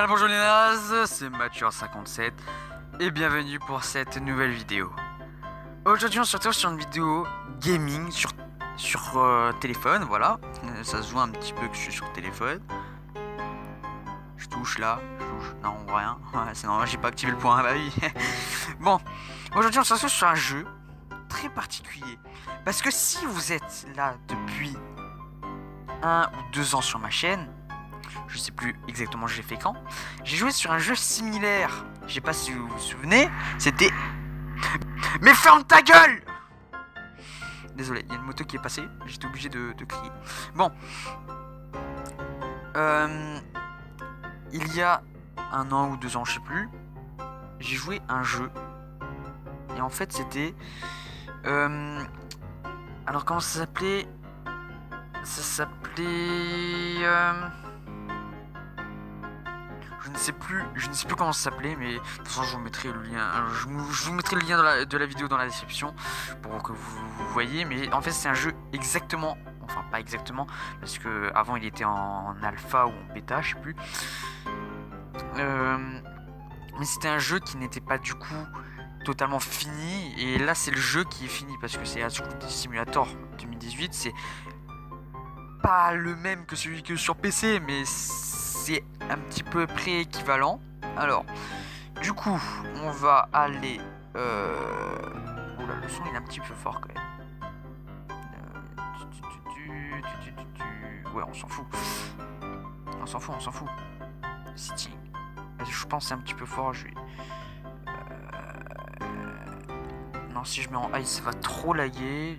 Bien le bonjour les nazes, c'est Mathieu57 et bienvenue pour cette nouvelle vidéo. Aujourd'hui on se retrouve sur une vidéo gaming sur téléphone, voilà. Ça se voit un petit peu que je suis sur téléphone. Je touche là, non on voit rien, ouais, c'est normal, j'ai pas activé le point, bah oui. Bon, aujourd'hui on se retrouve sur un jeu très particulier. Parce que si vous êtes là depuis 1 ou 2 ans sur ma chaîne, je sais plus exactement j'ai fait quand, j'ai joué sur un jeu similaire. Je sais pas si vous vous souvenez, c'était... Mais ferme ta gueule! Désolé, il y a une moto qui est passée, j'étais obligé de crier. Bon. Il y a 1 an ou 2 ans, je sais plus, j'ai joué un jeu. Et en fait c'était... alors comment ça s'appelait? Ça s'appelait... Je ne sais plus comment ça s'appelait, mais de toute façon je vous mettrai le lien, je vous mettrai le lien de la vidéo dans la description pour que vous voyez. Mais en fait c'est un jeu exactement, enfin pas exactement, parce que avant il était en alpha ou en bêta, je sais plus. Mais c'était un jeu qui n'était pas du coup totalement fini, et là c'est le jeu qui est fini parce que c'est High School Simulator 2018. C'est pas le même que celui que sur PC, mais c'est un petit peu près équivalent. Alors, du coup, on va aller... Oula, le son il est un petit peu fort quand même. Ouais, on s'en fout. On s'en fout. Sitting. Je pense que c'est un petit peu fort, je vais... Non, si je mets en high, ça va trop laguer.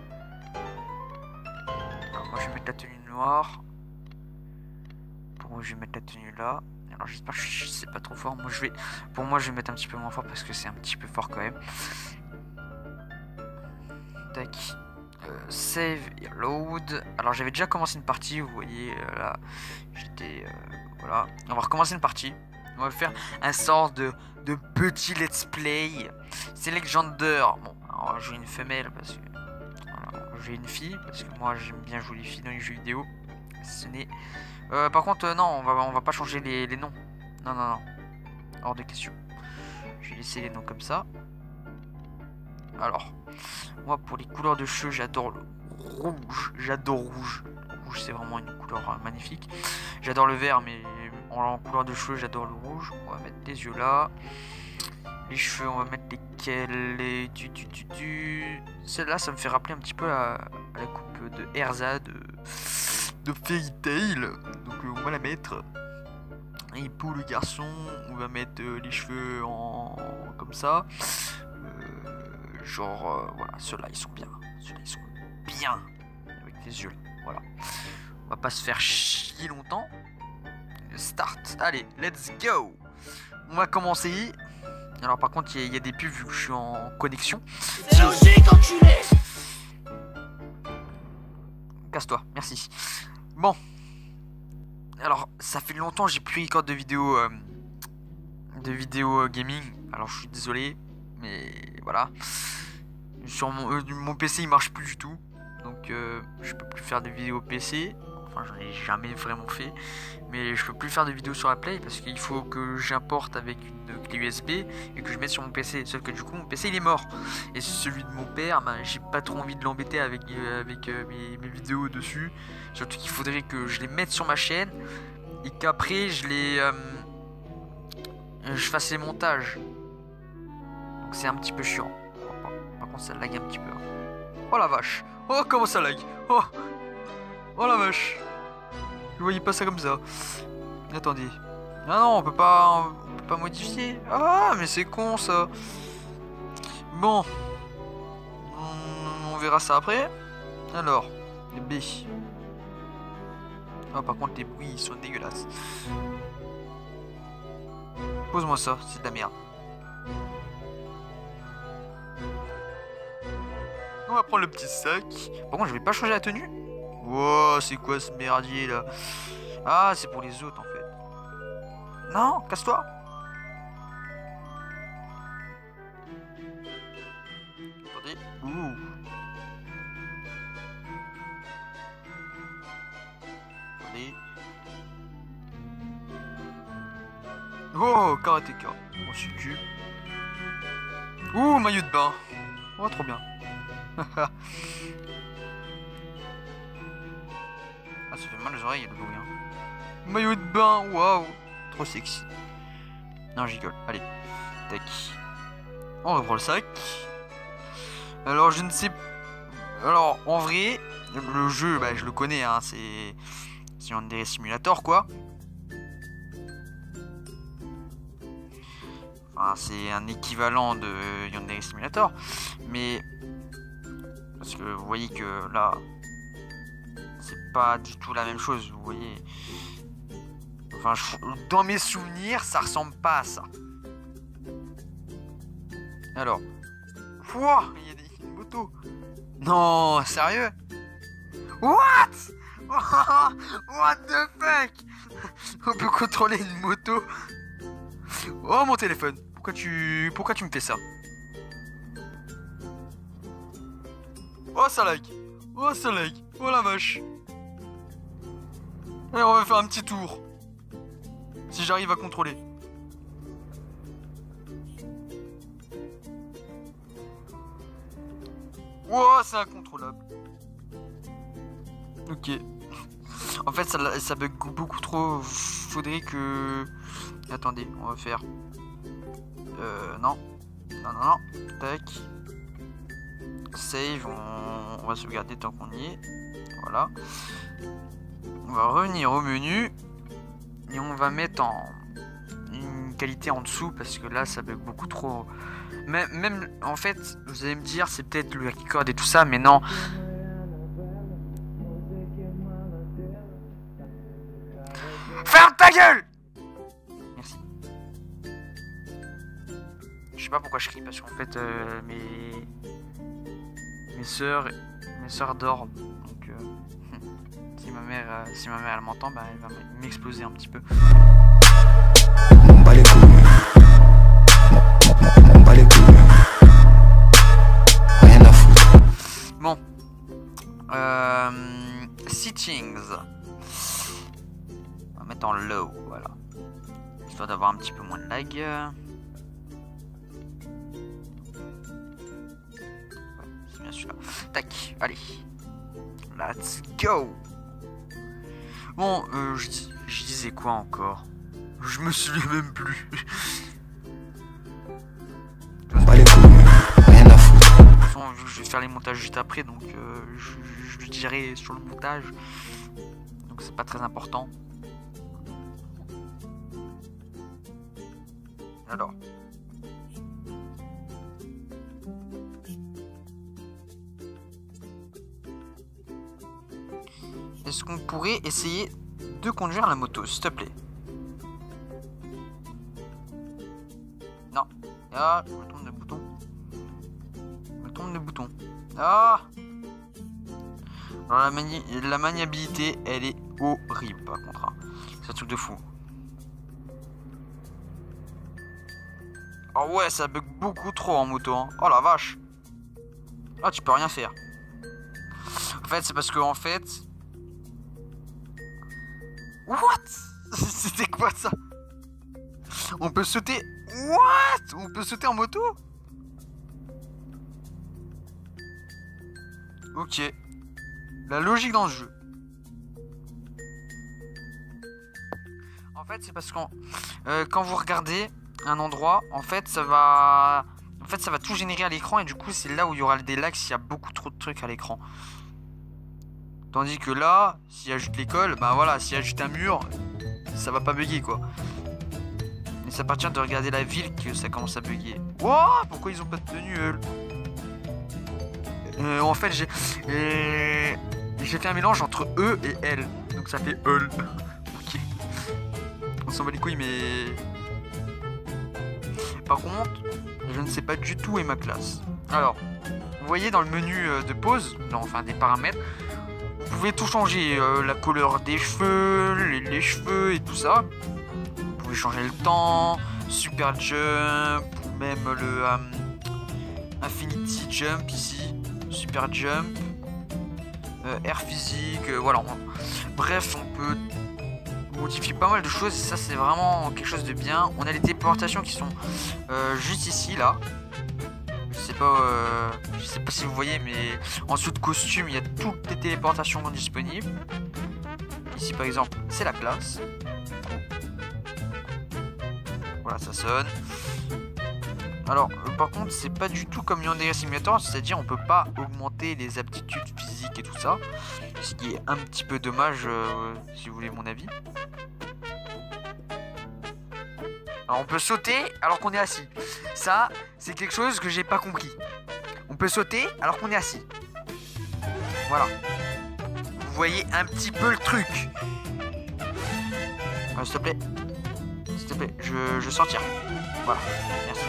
Alors, moi, je vais mettre la tenue noire. Je vais mettre la tenue là. Alors j'espère que c'est pas trop fort. Pour moi je vais mettre un petit peu moins fort parce que c'est un petit peu fort quand même. Tac. Save et load. Alors j'avais déjà commencé une partie, vous voyez là. J'étais voilà. On va recommencer une partie. On va faire un sort de petit let's play. C'est Legender. Bon, alors j'ai une femelle parce que voilà, j'ai une fille parce que moi j'aime bien jouer les filles dans les jeux vidéo. Ce n'est... par contre, non, on va pas changer les noms. Non. Hors de question. Je vais laisser les noms comme ça. Alors, moi, pour les couleurs de cheveux, j'adore le rouge. J'adore rouge. Rouge, c'est vraiment une couleur magnifique. J'adore le vert, mais en couleur de cheveux, j'adore le rouge. On va mettre des yeux là. Les cheveux, on va mettre lesquels? Celle-là, ça me fait rappeler un petit peu à la coupe de Erza de Fairy Tail, donc on va la mettre. Et pour le garçon, on va mettre les cheveux comme ça. Voilà, ceux-là ils sont bien. Ceux-là ils sont bien. Avec les yeux là, voilà. On va pas se faire chier longtemps. Start, allez, let's go. On va commencer. Alors par contre, il y a des pubs vu que je suis en connexion. C'est logique, enculé. Casse-toi, merci. Bon, alors ça fait longtemps que j'ai plus record de vidéos gaming. Alors je suis désolé, mais voilà. Sur mon PC il marche plus du tout, donc je peux plus faire de vidéos PC. Enfin j'en ai jamais vraiment fait, mais je peux plus faire de vidéos sur la Play parce qu'il faut que j'importe avec une clé USB et que je mette sur mon PC. Sauf que du coup mon PC il est mort, et celui de mon père, j'ai pas trop envie de l'embêter avec mes vidéos dessus. Surtout qu'il faudrait que je les mette sur ma chaîne et qu'après je fasse les montages. Donc c'est un petit peu chiant. Par contre ça lag un petit peu. Oh la vache. Oh comment ça lag. Oh la vache. Je voyais pas ça comme ça. Attendez. Ah non, on peut pas modifier. Ah mais c'est con ça. Bon. On verra ça après. Alors, B. Ah par contre les bruits ils sont dégueulasses. Pose-moi ça, c'est de la merde. On va prendre le petit sac. Par contre je vais pas changer la tenue. Wow, c'est quoi ce merdier là? Ah, c'est pour les autres en fait. Non, casse-toi. Attendez. Ouh. Attendez. Oh, karatéka. Oh, c'est cul. Ouh, maillot de bain. Oh, trop bien. Ah, ça fait mal aux oreilles, le bruit. Hein. Maillot de bain, waouh. Trop sexy. Non, j'y rigole. Allez. Tac. On reprend le sac. Alors, je ne sais... Alors, en vrai, le jeu, bah, je le connais, hein. C'est Yandere Simulator, quoi. Enfin, c'est un équivalent de Yandere Simulator. Mais... Parce que vous voyez que là... C'est pas du tout la même chose, vous voyez. Enfin, dans mes souvenirs, ça ressemble pas à ça. Alors... Quoi? Il y a une moto. Non, sérieux? What? What the fuck? On peut contrôler une moto. Oh mon téléphone. Pourquoi tu me fais ça? Oh ça lag. Oh ça lag. Oh la vache. Allez, on va faire un petit tour. Si j'arrive à contrôler. Oh, c'est incontrôlable. Ok. En fait, ça bug beaucoup trop. Faudrait que... Attendez, on va faire... Non. Non. Tac. Save, on va sauvegarder tant qu'on y est. Voilà. On va revenir au menu. Et on va mettre en... une qualité en dessous parce que là, ça bug beaucoup trop. Même, en fait, vous allez me dire, c'est peut-être le record et tout ça, mais non. Ferme ta gueule! Merci. Je sais pas pourquoi je crie, parce qu'en fait, mes sœurs dorment. Donc, si ma mère elle m'entend, bah, elle va m'exploser un petit peu. Bon, settings. On va mettre en low, voilà. Histoire d'avoir un petit peu moins de lag. Ouais, c'est bien celui-là. Tac, allez. Let's go. Bon, je disais quoi encore? Je me souviens même plus. Vu que je vais faire les montages juste après, donc je le dirai sur le montage, donc c'est pas très important. Alors, est-ce qu'on pourrait essayer de conduire la moto, s'il te plaît? Non. Ah, je me tourne le bouton. Le bouton. Ah. Alors la maniabilité, elle est horrible par contre. Hein. C'est un truc de fou. Oh ouais, ça bug beaucoup trop en moto. Hein. Oh la vache. Ah, tu peux rien faire. En fait, c'est parce que en fait... What? C'était quoi ça? On peut sauter... What? On peut sauter en moto? Ok. La logique dans le jeu. En fait, c'est parce que quand vous regardez un endroit, en fait, ça va tout générer à l'écran et du coup, c'est là où il y aura des lags s'il y a beaucoup trop de trucs à l'écran. Tandis que là, s'il ajoute l'école, bah voilà, s'il ajoute un mur, ça va pas bugger quoi. Mais ça appartient de regarder la ville que ça commence à bugger. Wow, pourquoi ils ont pas de tenue en fait, j'ai fait un mélange entre E et L. Donc ça fait EL. Ok. On s'en bat les couilles, mais... Par contre, je ne sais pas du tout où est ma classe. Alors, vous voyez dans le menu de pause, enfin des paramètres, vous pouvez tout changer. La couleur des cheveux, les cheveux et tout ça. Vous pouvez changer le temps, super jump, ou même le infinity jump ici. Super jump, air physique, voilà. Bref, on peut modifie pas mal de choses et ça c'est vraiment quelque chose de bien. On a les téléportations qui sont juste ici là. Je sais pas si vous voyez, mais en dessous de costume il y a toutes les téléportations disponibles. Ici par exemple c'est la classe. Voilà, ça sonne. Alors par contre c'est pas du tout comme Yandere Simulator, c'est-à-dire on peut pas augmenter les aptitudes physiques et tout ça, ce qui est un petit peu dommage si vous voulez mon avis. Alors on peut sauter alors qu'on est assis. Ça c'est quelque chose que j'ai pas compris. On peut sauter alors qu'on est assis. Voilà. Vous voyez un petit peu le truc. S'il te plaît. S'il te plaît, je sortir. Voilà, merci.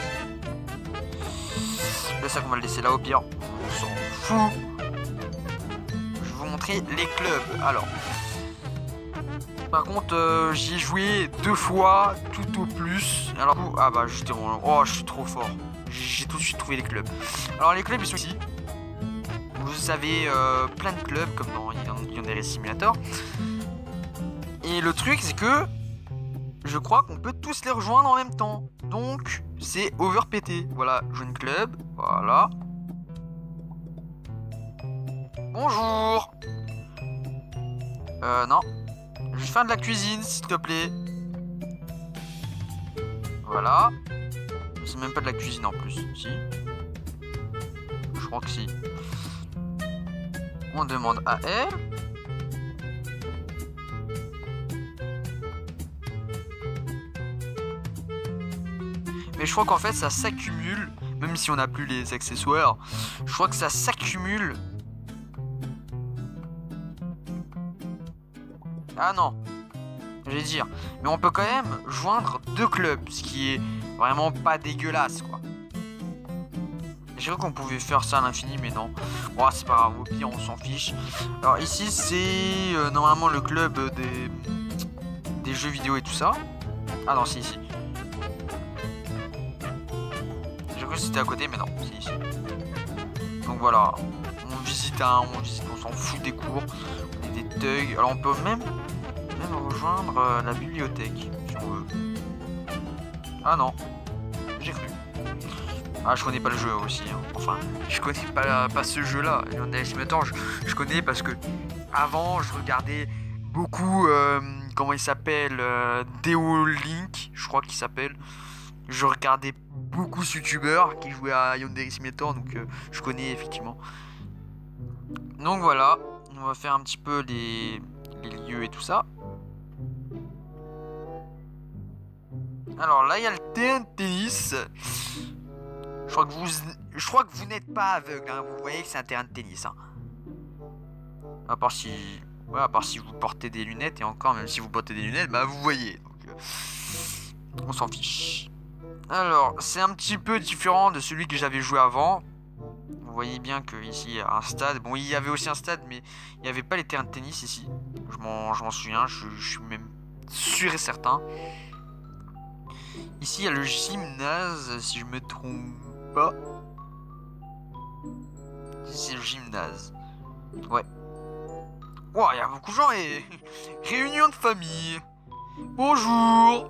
Le sac on va le laisser là au pire. On s'en fout. Je vais vous montrer les clubs. Alors. Par contre, j'y ai joué 2 fois, tout au plus. Alors, ah bah, j'étais en... Oh, je suis trop fort. J'ai tout de suite trouvé les clubs. Alors, les clubs, ils sont ici. Vous avez plein de clubs, comme dans Yandere Simulator. Et le truc, c'est que je crois qu'on peut tous les rejoindre en même temps. Donc, c'est overpété. Voilà, join club. Voilà. Bonjour. Non. Je vais faire de la cuisine, s'il te plaît. Voilà. C'est même pas de la cuisine en plus. Si. Je crois que si. On demande à elle. Mais je crois qu'en fait ça s'accumule. Même si on n'a plus les accessoires. Je crois que ça s'accumule. Ah non, j'allais dire. Mais on peut quand même joindre 2 clubs, ce qui est vraiment pas dégueulasse, quoi. J'ai cru qu'on pouvait faire ça à l'infini, mais non. Bon, c'est pas grave, au pire, on s'en fiche. Alors ici, c'est normalement le club des jeux vidéo et tout ça. Ah non, c'est ici. J'ai cru que c'était à côté, mais non, c'est ici. Donc voilà, on visite, on s'en fout des cours. On est des thugs. Alors on peut même rejoindre la bibliothèque si on veut. Ah non, j'ai cru. Ah, je connais pas le jeu aussi. Hein. Enfin, je connais pas ce jeu-là. Yandere Simulator, je connais parce que avant, je regardais beaucoup. Comment il s'appelle Deo Link, je crois qu'il s'appelle. Je regardais beaucoup de youtubeurs qui jouaient à Yandere Simulator, donc je connais effectivement. Donc voilà, on va faire un petit peu les lieux et tout ça. Alors là, il y a le terrain de tennis. Je crois que vous n'êtes pas aveugle. Hein. Vous voyez que c'est un terrain de tennis. Hein. À part si vous portez des lunettes. Et encore, même si vous portez des lunettes, bah vous voyez. Donc, on s'en fiche. Alors, c'est un petit peu différent de celui que j'avais joué avant. Vous voyez bien qu'ici, il y a un stade. Bon, il y avait aussi un stade, mais il n'y avait pas les terrains de tennis ici. Je m'en souviens. Je suis même sûr et certain. Ici, il y a le gymnase, si je me trompe pas. Ici, c'est le gymnase. Ouais. Wow, il y a beaucoup de gens et... Réunion de famille. Bonjour.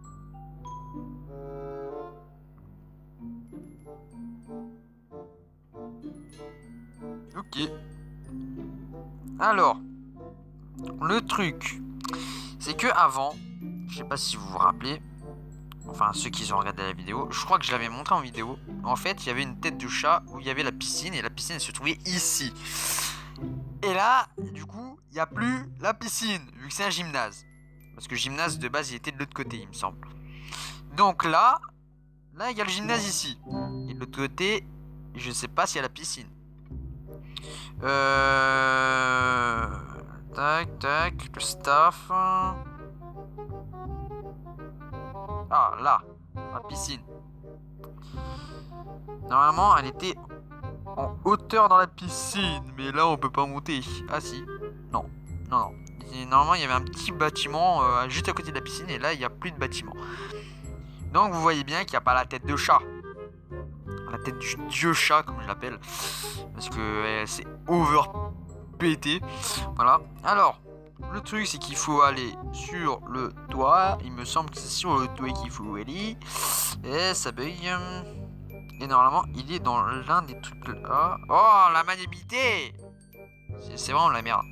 Ok. Alors, le truc, c'est que avant, je sais pas si vous vous rappelez, enfin ceux qui ont regardé la vidéo, je crois que je l'avais montré en vidéo. En fait, il y avait une tête de chat où il y avait la piscine et la piscine elle se trouvait ici. Et là, du coup, il n'y a plus la piscine vu que c'est un gymnase. Parce que le gymnase de base il était de l'autre côté, il me semble. Donc là, il y a le gymnase ici. Et de l'autre côté, je sais pas s'il y a la piscine. Tac, le staff. Ah, là, la piscine. Normalement, elle était en hauteur dans la piscine. Mais là, on peut pas monter. Ah, si. Non. Et normalement, il y avait un petit bâtiment juste à côté de la piscine. Et là, il n'y a plus de bâtiment. Donc, vous voyez bien qu'il n'y a pas la tête de chat. La tête du dieu chat, comme je l'appelle. Parce que c'est over pété. Voilà. Alors, le truc c'est qu'il faut aller sur le toit. Il me semble que c'est sur le toit qu'il faut aller. Et ça bug. Et normalement il est dans l'un des trucs là. Oh la maniabilité. C'est vraiment la merde.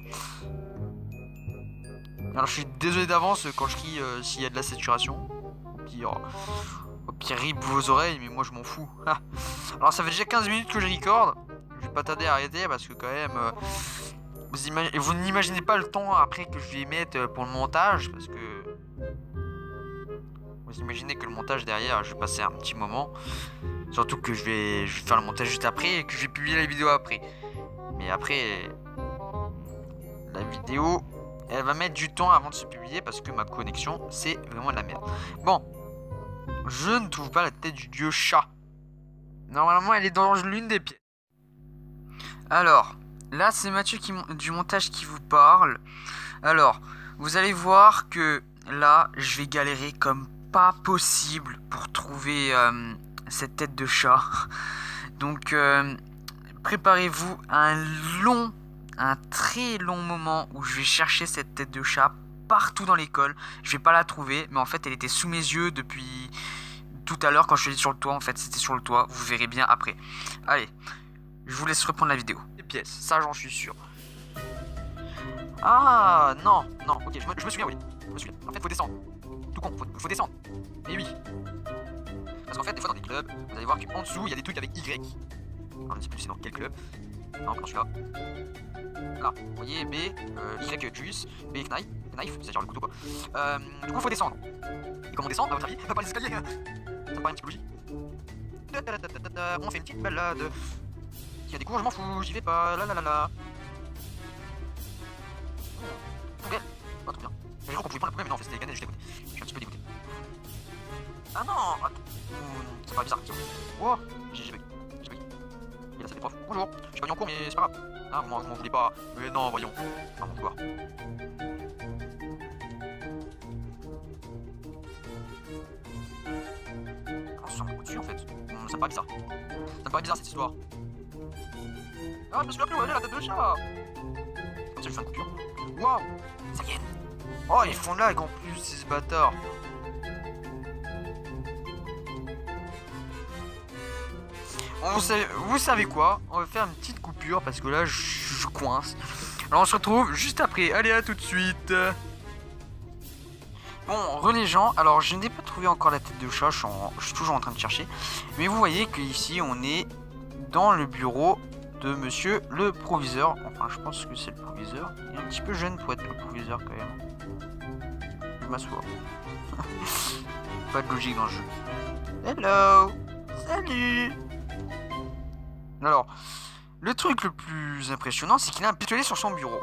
Alors je suis désolé d'avance quand je crie s'il y a de la saturation. Au pire rip vos oreilles, mais moi je m'en fous. Alors ça fait déjà 15 minutes que je recorde. Je vais pas tarder à arrêter parce que quand même vous n'imaginez pas le temps après que je vais mettre pour le montage. Parce que vous imaginez que le montage derrière je vais passer un petit moment. Surtout que je vais faire le montage juste après et que je vais publier la vidéo après. Mais après la vidéo elle va mettre du temps avant de se publier parce que ma connexion c'est vraiment de la merde. Bon, je ne trouve pas la tête du dieu chat. Normalement elle est dans l'une des pièces. Alors, là c'est Mathieu du montage qui vous parle. Alors, vous allez voir que là je vais galérer comme pas possible pour trouver cette tête de chat. Donc préparez-vous à un très long moment où je vais chercher cette tête de chat partout dans l'école. Je vais pas la trouver, mais en fait elle était sous mes yeux depuis tout à l'heure quand je suis allé sur le toit. En fait c'était sur le toit, vous verrez bien après. Allez, je vous laisse reprendre la vidéo. Les pièces, ça j'en suis sûr. Ah non, ok, je me souviens, oui. Je me souviens. En fait faut descendre. Tout con, faut descendre. Et oui. Parce qu'en fait des fois dans des clubs, vous allez voir qu'en dessous il y a des trucs avec Y. Alors, je ne sais plus c'est dans quel club. Non, quand celui-là. Là, vous voyez B, Y juice, B knife, c'est genre le couteau quoi. Du coup faut descendre. Et comment on descend à votre avis? Pas par les escaliers. Ça me paraît une psychologie. On fait une petite balade. S'il y a des cours je m'en fous, j'y vais pas, la. Ok, pas trop bien. J'ai cru qu'on pouvait prendre la poubelle mais non en fait c'était des canettes juste à côté. Je suis un petit peu dégoûté. Ah non, attends. Ça paraît bizarre. Wow, j'ai bug. Et là c'est des profs. Bonjour, je suis pas venu en cours mais c'est pas grave. Ah vous m'en voulez pas. Mais non voyons. Ah mon devoir. Ah ça me coup dessus en fait. Ça me paraît bizarre. Ça me paraît bizarre cette histoire. Ah je me suis rappelé où elle est la tête de chat. Comme ça je fais une coupure. Waouh, ça y est. Oh ils font lag en plus ces bâtards. Vous savez quoi? On va faire une petite coupure parce que là je coince. Alors on se retrouve juste après. Allez à tout de suite. Bon, les gens, alors je n'ai pas trouvé encore la tête de chat, je suis toujours en train de chercher. Mais vous voyez qu'ici on est dans le bureau de monsieur le proviseur. Enfin je pense que c'est le proviseur. Il est un petit peu jeune pour être le proviseur quand même. Je m'assois. Pas de logique dans le jeu. Hello. Salut. Alors, le truc le plus impressionnant, c'est qu'il a un pistolet sur son bureau.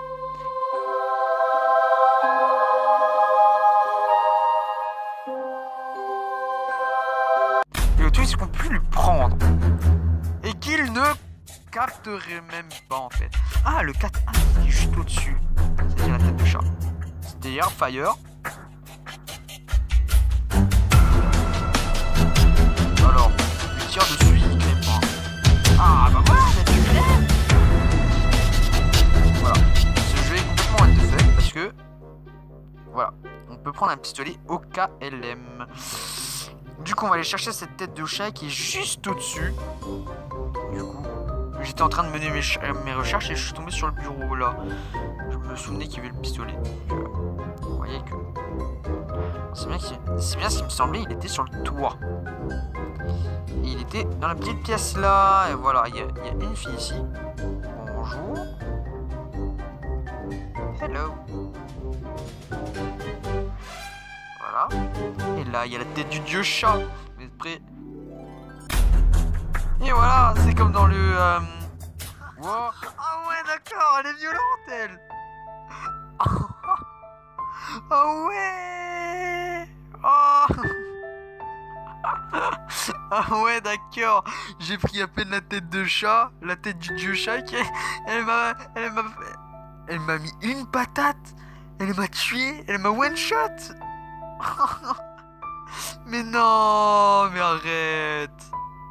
Et le truc, c'est qu'on peut le prendre. Et qu'il ne capterait même pas, en fait. Ah, le 4, il est juste au-dessus. C'est-à-dire la tête de chat. C'est-à-dire Fire. Alors, il tire dessus, il crée pas. Ah bah voilà, tu l'aimes. Voilà, ce jeu est complètement what the fuck parce que voilà, on peut prendre un pistolet au KLM. Du coup on va aller chercher cette tête de chat qui est juste au-dessus. Du coup j'étais en train de mener mes recherches et je suis tombé sur le bureau là. Je me souvenais qu'il y avait le pistolet. Donc, vous voyez que c'est bien ce qui me semblait, il était sur le toit. Et il était dans la petite pièce là. Et voilà, il y a une fille ici. Bonjour. Hello. Voilà. Et là, il y a la tête du dieu chat. Vous êtes prêts? Et voilà, c'est comme dans le... Wow. Ah ouais, d'accord, elle est violente, elle. Ah ouais. Oh. Ah ouais d'accord, j'ai pris à peine la tête de chat, la tête du dieu chat qui elle m'a mis une patate, elle m'a tué, elle m'a one shot. Mais non, mais arrête.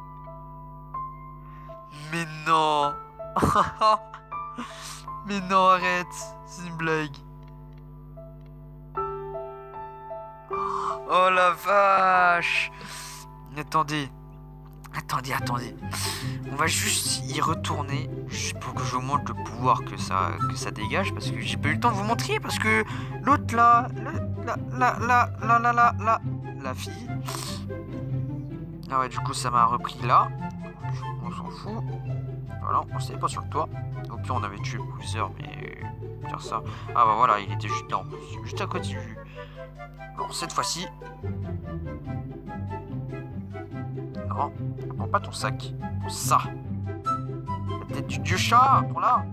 Mais non. Mais non arrête, c'est une blague. Oh la vache. Attendez. On va juste y retourner, juste pour que je vous montre le pouvoir que ça dégage, parce que j'ai pas eu le temps de vous montrer, parce que l'autre là, la fille. Ah ouais, du coup ça m'a repris là. On s'en fout. Voilà, on s'était pas sur le toit. Au pire on avait tué plusieurs, mais dire ça. Ah bah voilà, il était juste là, juste à côté du. Alors cette fois-ci. Non, prends pas ton sac. Prends ça. La tête du dieu chat, prends-la.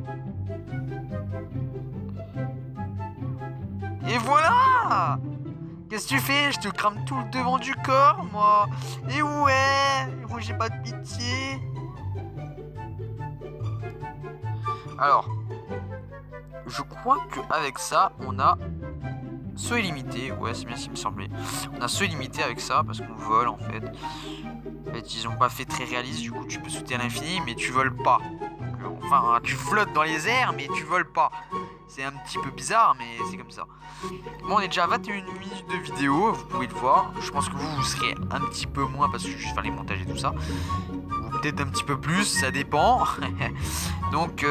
Et voilà. Qu'est-ce que tu fais? Je te crame tout le devant du corps, moi. Et ouais, moi j'ai pas de pitié. Alors, je crois qu'avec ça, on a saut illimité. Ouais, c'est bien ce qui me semblait. On a saut illimité avec ça, parce qu'on vole en fait. En fait, ils ont pas fait très réaliste, du coup tu peux sauter à l'infini, mais tu voles pas. Donc, enfin, tu flottes dans les airs, mais tu voles pas. C'est un petit peu bizarre, mais c'est comme ça. Bon, on est déjà à 21 minutes de vidéo, vous pouvez le voir. Je pense que vous serez un petit peu moins, parce que je vais juste faire les montages et tout ça. Ou peut-être un petit peu plus, ça dépend. Donc,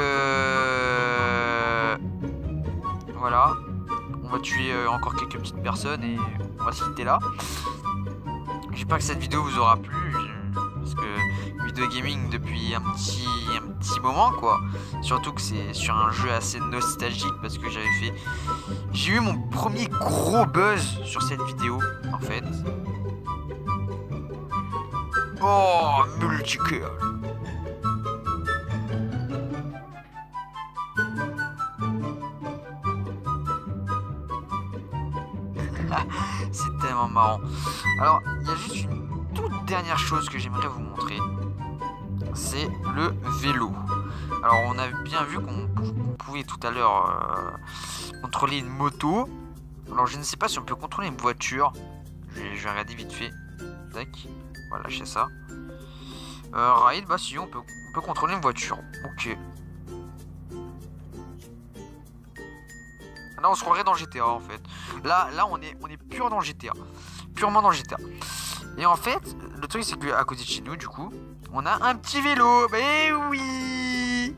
voilà. On va tuer encore quelques petites personnes et on va se quitter là. J'espère que cette vidéo vous aura plu, parce que vidéo gaming depuis un petit moment quoi. Surtout que c'est sur un jeu assez nostalgique, parce que j'ai eu mon premier gros buzz sur cette vidéo en fait. Oh, multikill. C'est tellement marrant. Alors, il y a juste une toute dernière chose que j'aimerais vous montrer. C'est le vélo. Alors, on a bien vu qu'on pouvait tout à l'heure contrôler une moto. Alors, je ne sais pas si on peut contrôler une voiture. Je vais regarder vite fait. Tac. On va lâcher ça. Ride, bah si, on peut contrôler une voiture. Ok. Là on se croirait dans GTA en fait. Là on est pur dans GTA. Purement dans GTA. Et en fait, le truc c'est qu'à côté de chez nous du coup, on a un petit vélo. Eh oui.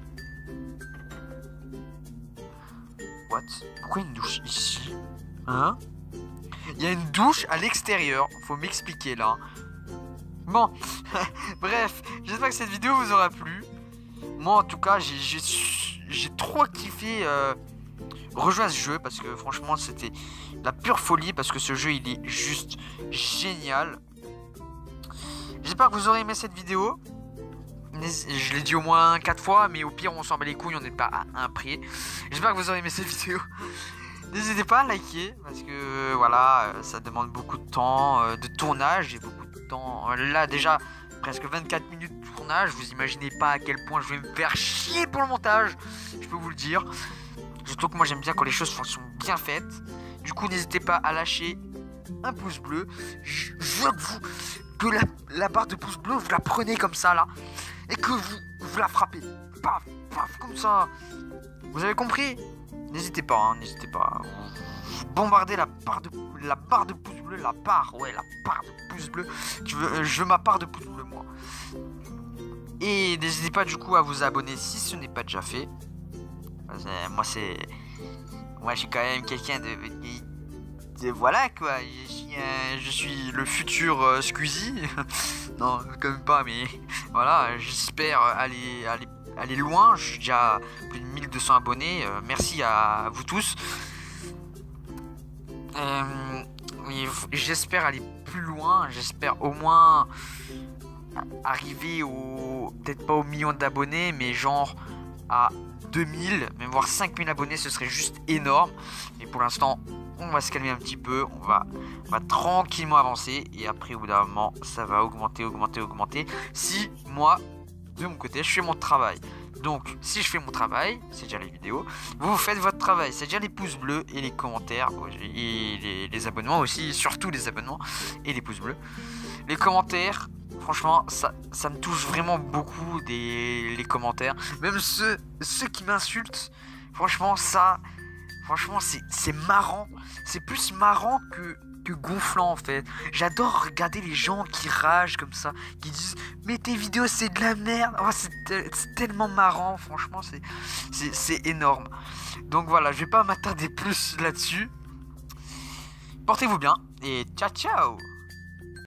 What? Pourquoi une douche ici? Hein? Il y a une douche à l'extérieur. Faut m'expliquer là. Bon. Bref, j'espère que cette vidéo vous aura plu. Moi en tout cas j'ai trop kiffé rejoindre ce jeu, parce que franchement c'était la pure folie, parce que ce jeu il est juste génial. J'espère que vous aurez aimé cette vidéo. Je l'ai dit au moins 4 fois, mais au pire on s'en bat les couilles, on n'est pas à un prix. J'espère que vous aurez aimé cette vidéo. N'hésitez pas à liker, parce que voilà, ça demande beaucoup de temps de tournage et beaucoup de temps. Là déjà presque 24 minutes de tournage, vous imaginez pas à quel point je vais me faire chier pour le montage, je peux vous le dire. Surtout que moi j'aime bien quand les choses sont bien faites. Du coup n'hésitez pas à lâcher un pouce bleu. Je veux que la barre de pouce bleu, vous la prenez comme ça là, et que vous la frappez. Paf, paf, comme ça. Vous avez compris? N'hésitez pas, hein, n'hésitez pas. Vous bombardez la barre de pouce bleu, la barre de pouce bleu. Je veux ma part de pouce bleu moi. Et n'hésitez pas du coup à vous abonner si ce n'est pas déjà fait. Moi je suis quand même quelqu'un de voilà quoi. Je suis le futur Squeezie. Non, quand même pas, mais voilà, j'espère aller loin. Je suis déjà plus de 1200 abonnés. Merci à vous tous. J'espère aller plus loin. J'espère au moins arriver peut-être pas au million d'abonnés, mais genre à 2000, même voire 5000 abonnés, ce serait juste énorme. Mais pour l'instant, on va se calmer un petit peu, on va tranquillement avancer, et après au bout d'un moment, ça va augmenter. Si moi, de mon côté, je fais mon travail. Donc, si je fais mon travail, c'est déjà les vidéos, vous faites votre travail, c'est déjà les pouces bleus et les commentaires, et les abonnements aussi, surtout les abonnements et les pouces bleus. Les commentaires, franchement, ça me touche vraiment beaucoup, les commentaires. Même ceux qui m'insultent, franchement, ça Franchement, c'est marrant. C'est plus marrant que gonflant en fait. J'adore regarder les gens qui ragent comme ça, qui disent mais tes vidéos c'est de la merde. Oh, c'est tellement marrant, franchement, c'est énorme. Donc voilà, je vais pas m'attarder plus là-dessus. Portez-vous bien et ciao ciao.